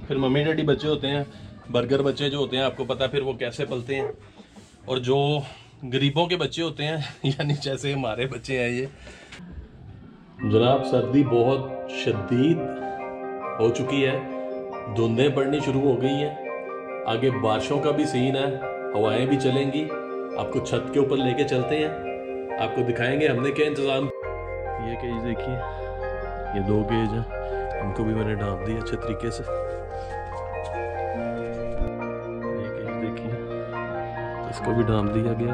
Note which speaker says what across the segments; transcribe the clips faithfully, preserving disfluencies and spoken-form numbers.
Speaker 1: फिर mummy daddy बच्चे होते हैं, बर्गर बच्चे जो होते हैं आपको पता है फिर वो कैसे पलते हैं। और जो गरीबों के बच्चे होते हैं यानी जैसे हमारे बच्चे हैं ये। जनाब सर्दी बहुत शदीद हो चुकी है, धुंधें पड़नी शुरू हो गई हैं, आगे बारिशों का भी सीन है, हवाएं भी चलेंगी। आपको छत के ऊपर लेके चलते हैं, आपको दिखाएंगे हमने क्या इंतज़ाम। ये केज देखिए, ये दो केज हैं, इनको भी मैंने ढांप दिया अच्छे तरीके से। ये केज देखिए, इसको भी ढांप दिया गया।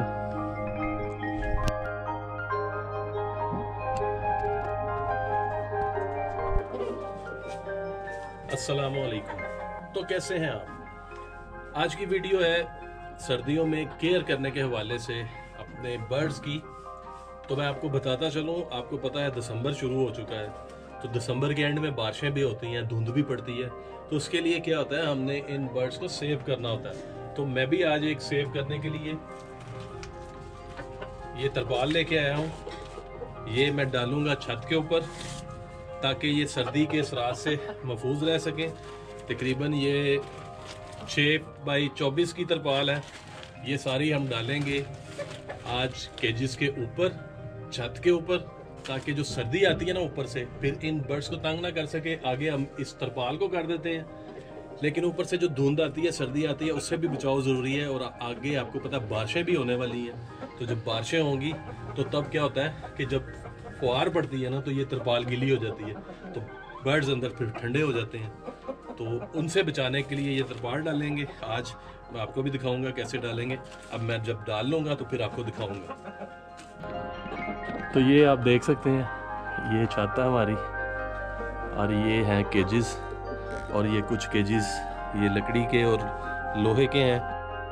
Speaker 1: अस्सलामु अलैकुम। तो कैसे हैं आप? आज की वीडियो है सर्दियों में केयर करने के हवाले से अपने बर्ड्स की। तो मैं आपको बताता चलूं, आपको पता है दिसंबर शुरू हो चुका है, तो दिसंबर के एंड में बारिशें भी होती हैं, धुंध भी पड़ती है। तो उसके लिए क्या होता है, हमने इन बर्ड्स को सेव करना होता है। तो मैं भी आज एक सेव करने के लिए ये तरपाल लेके आया हूँ। ये मैं डालूंगा छत के ऊपर ताकि ये सर्दी के असरात से महफूज रह सकें। तकरीबन ये छः बाई चौबीस की तरपाल है। ये सारी हम डालेंगे आज केजिस के ऊपर, छत के ऊपर, ताकि जो सर्दी आती है ना ऊपर से, फिर इन बर्ड्स को तंग ना कर सके। आगे हम इस तरपाल को कर देते हैं, लेकिन ऊपर से जो धुंध आती है, सर्दी आती है, उससे भी बचाव ज़रूरी है। और आगे आपको पता है बारिशें भी होने वाली हैं। तो जब बारिशें होंगी तो तब क्या होता है कि जब फुहार पड़ती है ना, तो ये तरपाल गीली हो जाती है, तो बर्ड्स अंदर फिर ठंडे हो जाते हैं। तो उनसे बचाने के लिए ये तरपाल डालेंगे। आज मैं आपको भी दिखाऊंगा कैसे डालेंगे। अब मैं जब डाल लूँगा तो फिर आपको दिखाऊंगा। तो ये आप देख सकते हैं, ये छत है हमारी, और ये हैं केजेस, और ये कुछ केजेस ये लकड़ी के और लोहे के हैं।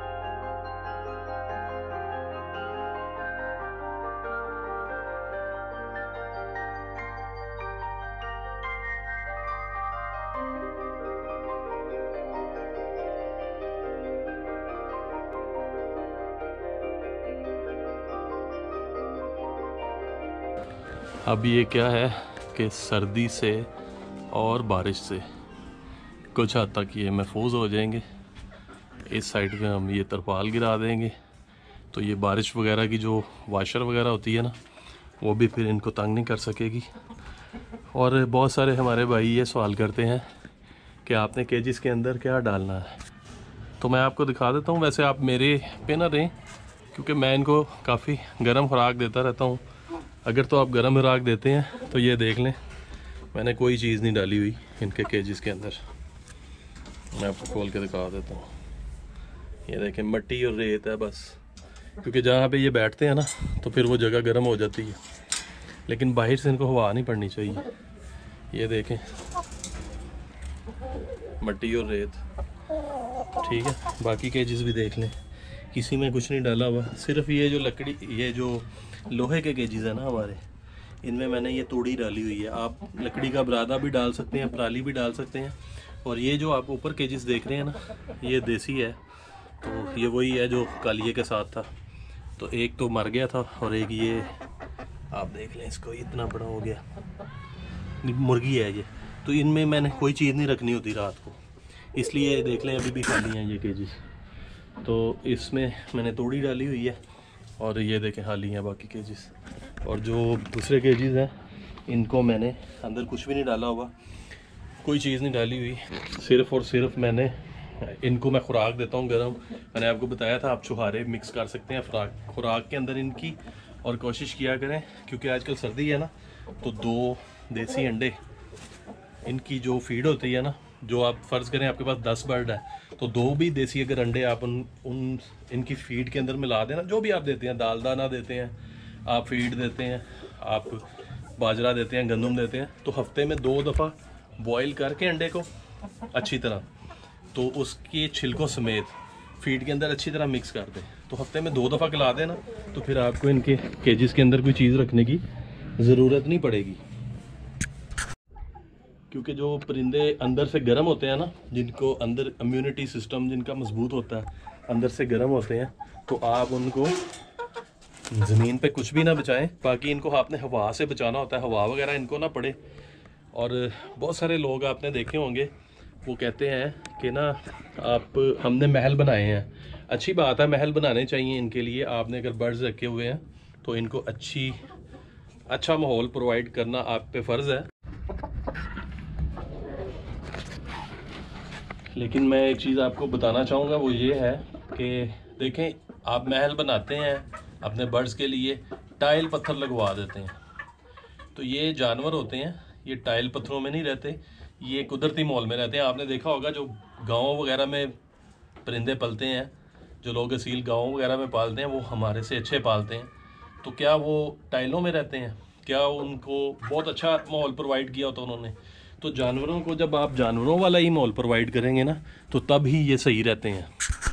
Speaker 1: अब ये क्या है कि सर्दी से और बारिश से कुछ हद तक ये महफूज हो जाएंगे। इस साइड पे हम ये तरपाल गिरा देंगे, तो ये बारिश वगैरह की जो वाशर वगैरह होती है ना, वो भी फिर इनको तंग नहीं कर सकेगी। और बहुत सारे हमारे भाई ये सवाल करते हैं कि आपने केजिस के अंदर क्या डालना है। तो मैं आपको दिखा देता हूँ। वैसे आप मेरे पे ना रहें, क्योंकि मैं इनको काफ़ी गर्म खुराक देता रहता हूँ। अगर तो आप गर्म खुराक देते हैं तो ये देख लें, मैंने कोई चीज़ नहीं डाली हुई इनके केजेस के अंदर। मैं आपको खोल के दिखा देता हूँ। ये देखें, मिट्टी और रेत है बस, क्योंकि जहाँ पे ये बैठते हैं ना तो फिर वो जगह गर्म हो जाती है, लेकिन बाहर से इनको हवा नहीं पड़नी चाहिए। ये देखें, मिट्टी और रेत, ठीक है। बाकी केजेस भी देख लें, किसी में कुछ नहीं डाला हुआ, सिर्फ ये जो लकड़ी, ये जो लोहे के केजेस है ना हमारे, इनमें मैंने ये तोड़ी डाली हुई है। आप लकड़ी का बरादा भी डाल सकते हैं, पराली भी डाल सकते हैं। और ये जो आप ऊपर केजेस देख रहे हैं ना, ये देसी है। तो ये वही है जो कालिए के साथ था। तो एक तो मर गया था, और एक ये आप देख लें, इसको इतना बड़ा हो गया, मुर्गी है ये। तो इनमें मैंने कोई चीज़ नहीं रखनी होती रात को, इसलिए देख लें अभी भी खाली हैं ये केजेस। तो इसमें मैंने तोड़ी डाली हुई है, और ये देखें खाली हैं बाकी केजेस। और जो दूसरे केजेस हैं, इनको मैंने अंदर कुछ भी नहीं डाला हुआ, कोई चीज़ नहीं डाली हुई, सिर्फ़ और सिर्फ मैंने इनको मैं खुराक देता हूँ गरम। मैंने आपको बताया था आप छुहारे मिक्स कर सकते हैं खुराक खुराक के अंदर इनकी, और कोशिश किया करें, क्योंकि आजकल सर्दी है ना, तो दो देसी अंडे इनकी जो फीड होती है ना, जो आप फ़र्ज़ करें आपके पास दस बर्ड है, तो दो भी देसी अगर अंडे आप उन उन इनकी फ़ीड के अंदर मिला देना, जो भी आप देते हैं, दाल दाना देते हैं, आप फीड देते हैं, आप बाजरा देते हैं, गंदम देते हैं, तो हफ्ते में दो दफ़ा बॉईल करके अंडे को अच्छी तरह, तो उसके छिलकों समेत फीड के अंदर अच्छी तरह मिक्स कर दें। तो हफ्ते में दो दफ़ा खिला देना, तो फिर आपको इनके केजेस के अंदर कोई चीज़ रखने की ज़रूरत नहीं पड़ेगी। क्योंकि जो परिंदे अंदर से गर्म होते हैं ना, जिनको अंदर इम्यूनिटी सिस्टम जिनका मजबूत होता है, अंदर से गर्म होते हैं, तो आप उनको ज़मीन पे कुछ भी ना बचाएं। बाकी इनको आपने हवा से बचाना होता है, हवा वगैरह इनको ना पड़े। और बहुत सारे लोग आपने देखे होंगे वो कहते हैं कि ना आप हमने महल बनाए हैं, अच्छी बात है, महल बनाने चाहिए इनके लिए। आपने अगर बर्ड्स रखे हुए हैं तो इनको अच्छी अच्छा माहौल प्रोवाइड करना आप पे फ़र्ज़ है। लेकिन मैं एक चीज़ आपको बताना चाहूँगा, वो ये है कि देखें, आप महल बनाते हैं अपने बर्ड्स के लिए, टाइल पत्थर लगवा देते हैं, तो ये जानवर होते हैं, ये टाइल पत्थरों में नहीं रहते, ये कुदरती माहौल में रहते हैं। आपने देखा होगा जो गाँव वगैरह में परिंदे पलते हैं, जो लोग असील गाँव वगैरह में पालते हैं, वो हमारे से अच्छे पालते हैं। तो क्या वो टाइलों में रहते हैं? क्या उनको बहुत अच्छा माहौल प्रोवाइड किया होता उन्होंने? तो जानवरों को जब आप जानवरों वाला ही माहौल प्रोवाइड करेंगे ना, तो तब ही ये सही रहते हैं।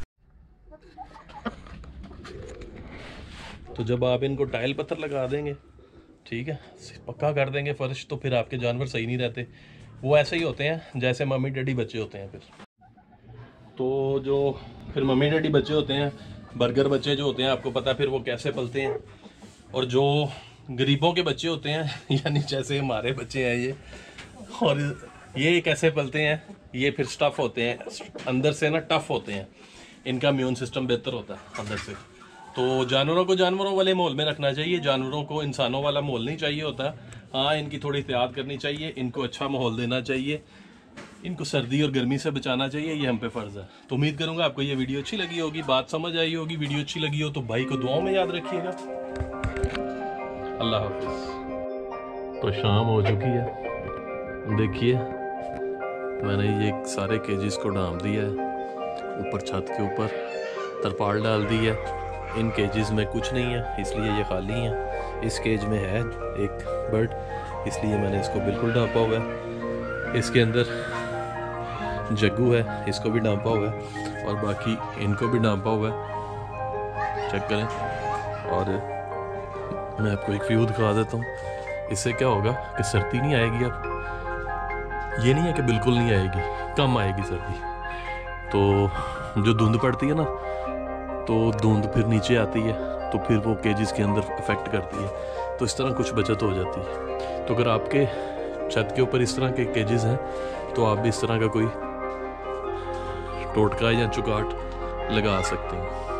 Speaker 1: तो जब आप इनको टाइल पत्थर लगा देंगे, ठीक है, पक्का कर देंगे फर्श, तो फिर आपके जानवर सही नहीं रहते। वो ऐसे ही होते हैं जैसे मम्मी डैडी बच्चे होते हैं। फिर तो जो फिर मम्मी डैडी बच्चे होते हैं, बर्गर बच्चे जो होते हैं, आपको पता है फिर वो कैसे पलते हैं। और जो गरीबों के बच्चे होते हैं, यानी जैसे हमारे बच्चे हैं ये, और ये कैसे पलते हैं, ये फिर स्टफ़ होते हैं, अंदर से ना टफ़ होते हैं, इनका इम्यून सिस्टम बेहतर होता है अंदर से। तो जानवरों को जानवरों वाले माहौल में रखना चाहिए, जानवरों को इंसानों वाला माहौल नहीं चाहिए होता। हाँ, इनकी थोड़ी एहतियात करनी चाहिए, इनको अच्छा माहौल देना चाहिए, इनको सर्दी और गर्मी से बचाना चाहिए, ये हम पे फ़र्ज़ है। तो उम्मीद करूँगा आपको ये वीडियो अच्छी लगी होगी, बात समझ आई होगी। वीडियो अच्छी लगी हो तो भाई को दुआओं में याद रखिएगा। अल्लाह हाफ़िज़। तो शाम हो चुकी है, देखिए मैंने ये सारे केजेस को डाल दिया है, ऊपर छत के ऊपर तरपाल डाल दी है। इन केजेस में कुछ नहीं है, इसलिए ये खाली हैं। इस केज में है एक बर्ड, इसलिए मैंने इसको बिल्कुल ढांपा हुआ है। इसके अंदर जग्गू है, इसको भी ढांपा हुआ है, और बाकी इनको भी ढांपा हुआ है, चेक करें। और मैं आपको एक व्यू दिखा देता हूँ। इससे क्या होगा कि सर्दी नहीं आएगी। अब ये नहीं है कि बिल्कुल नहीं आएगी, कम आएगी सर्दी। तो जो धुंध पड़ती है ना, तो धुंध फिर नीचे आती है, तो फिर वो केजेस के अंदर अफेक्ट करती है, तो इस तरह कुछ बचत हो जाती है। तो अगर आपके छत के ऊपर इस तरह के केजेस हैं, तो आप भी इस तरह का कोई टोटका या चुगाट लगा सकते हैं।